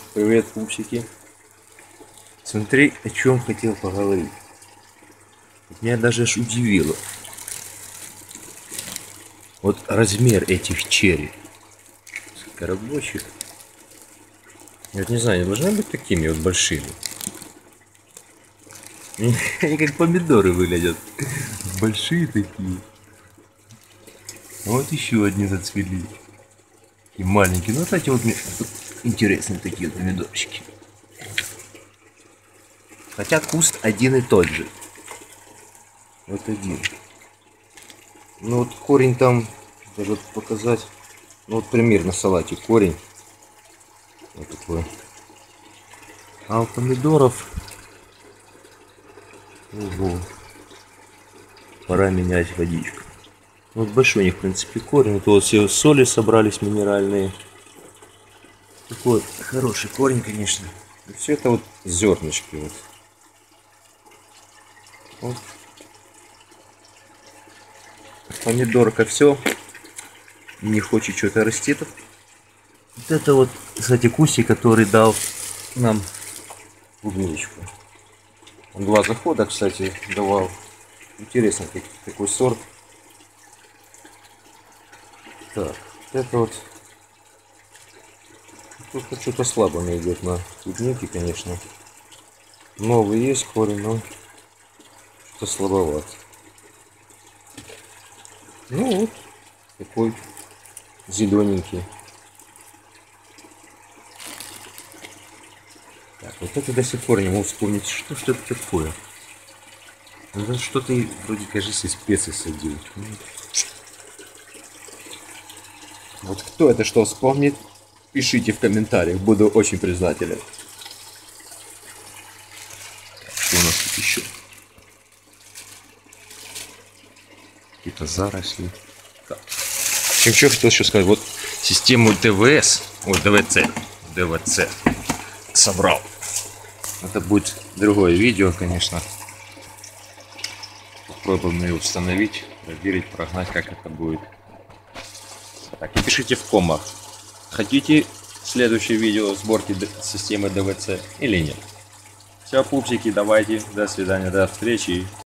Привет, пупсики. Смотри, о чем хотел поговорить. Меня даже аж удивило. Вот размер этих черри. Рабочих. Я вот не знаю, не должны быть такими вот большими. Они как помидоры выглядят. Большие такие. Вот еще одни зацвели. И маленькие. Ну, кстати, вот мне интересные такие вот помидорчики. Хотя куст один и тот же. Вот один. Ну вот корень там, даже вот показать. Ну вот примерно салатик корень. Вот такой. А у помидоров... Ого. Пора менять водичку. Вот большой у них, в принципе, корень. Это вот все соли собрались минеральные. Такой хороший корень, конечно. И все это вот зернышки. Вот. Вот. Помидорка все. Не хочет что-то расти тут. Вот это вот, кстати, кустик, который дал нам клубничку. Он 2 захода, кстати, давал. Интересно, какой сорт. Так, это вот. Тут что-то слабо мне идет на клубнике, конечно. Новый есть корень, но что-то слабоват. Ну вот, такой зелененький. Так, вот это до сих пор не могу вспомнить, что ж это такое. Он что-то вроде, кажется, из специй садил. Вот кто это что вспомнит, пишите в комментариях, буду очень признателен. Что у нас тут еще? Какие-то заросли. Так. В общем, что хотел еще сказать, вот систему ДВС, ой, ДВЦ собрал. Это будет другое видео, конечно. Попробуем ее установить, проверить, прогнать, как это будет. Так, и пишите в комах, хотите следующее видео сборки системы ДВЦ или нет. Все, пупсики, давайте, до свидания, до встречи.